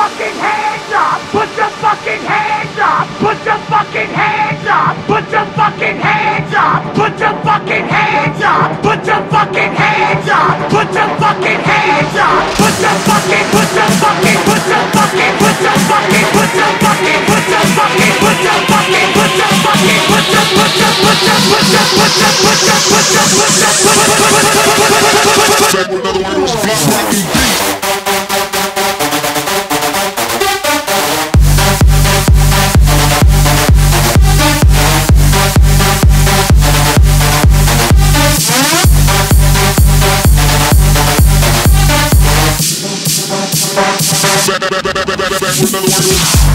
fucking hands up! Put your fucking hands up! Put your fucking hands up! Put your fucking hands up! Put your fucking hands up! Put your fucking hands up! Put your fucking hands up! Put your fucking, put your fucking, put your fucking, put your fucking, put your fucking, put your fucking, put your fucking, put your fucking, put your, put your, put your, put your, put your, put your, put your, put your, Back with another one of those beat rocking beats. Back with another one of those.